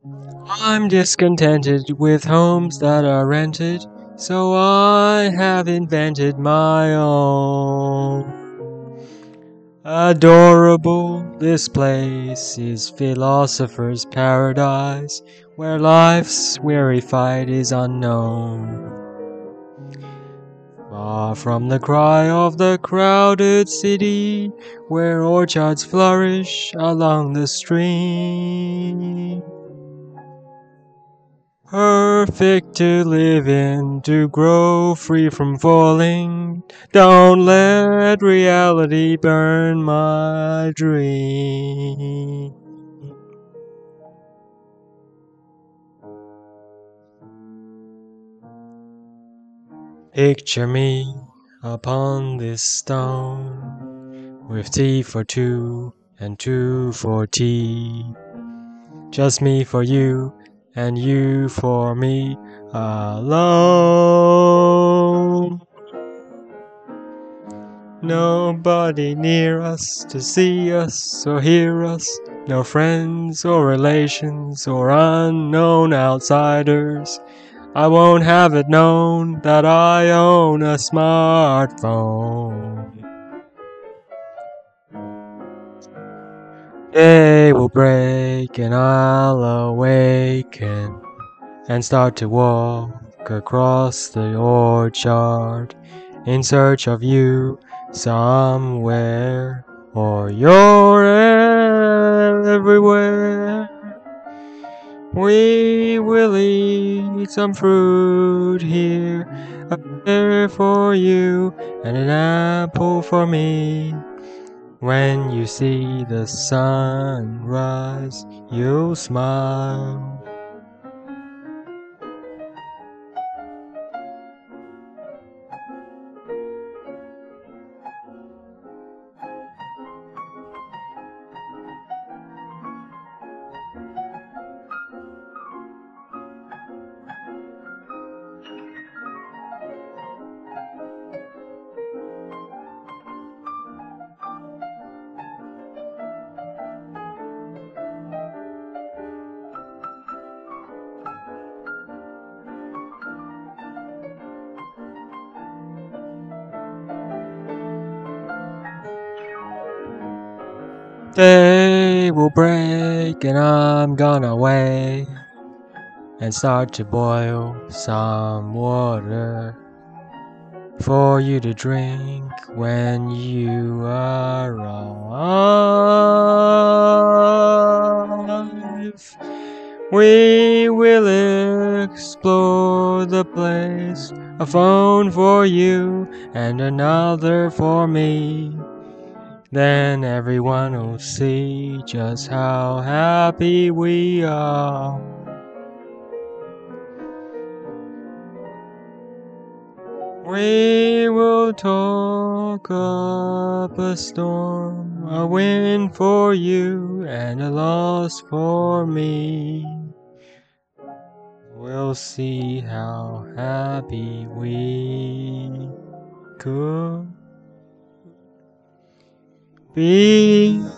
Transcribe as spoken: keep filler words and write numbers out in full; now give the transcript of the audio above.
I'm discontented with homes that are rented, so I have invented my own. Adorable, this place is philosopher's paradise, where life's weary fight is unknown. Far from the cry of the crowded city, where orchards flourish along the stream. Perfect to live in, to grow free from falling. Don't let reality burn my dream. Picture me upon this stone, with tea for two and two for tea. Just me for you, and you for me alone. Nobody near us to see us or hear us, no friends or relations or unknown outsiders. I won't have it known that I own a smartphone. Day will break and I'll awaken and start to walk across the orchard in search of you somewhere, or you're everywhere. We will eat some fruit here, a pear for you and an apple for me. When you see the sun rise, you'll smile. Day will break and I'm gonna wait and start to boil some water for you to drink when you arrive. We will explore the place, a phone for you and another for me. Then everyone will see just how happy we are. We will talk up a storm, a win for you and a loss for me. We'll see how happy we could be.